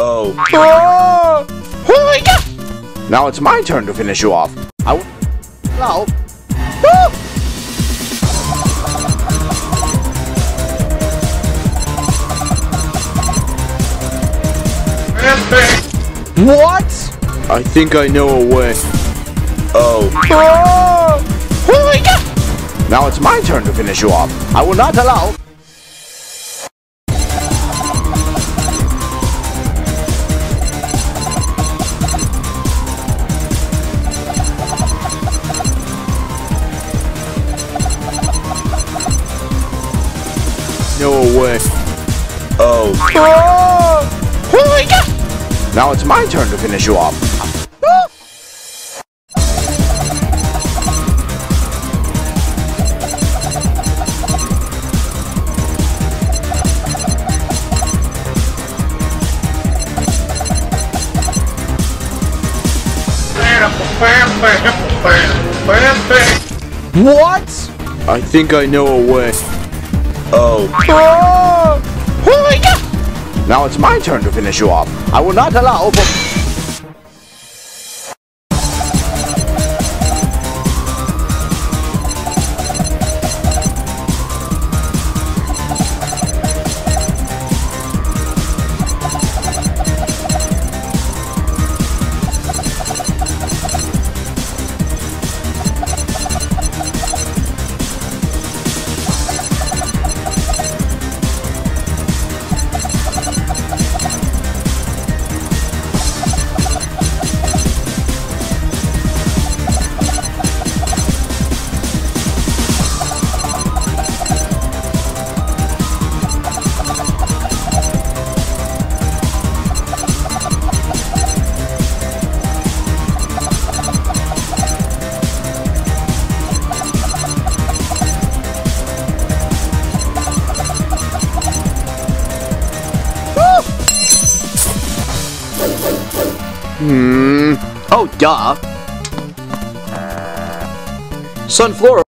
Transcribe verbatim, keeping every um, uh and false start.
Oh. Oh! Now it's my turn to finish you off. I will. Now. What? I think I know a way. Oh. Oh! Now it's my turn to finish you off. I will not allow. No way. Oh. Oh! Now it's my turn to finish you off. What? I think I know a way. Oh. Oh! Now it's my turn to finish you off. I will not allow for... Hmm. Oh, duh. Sunflora.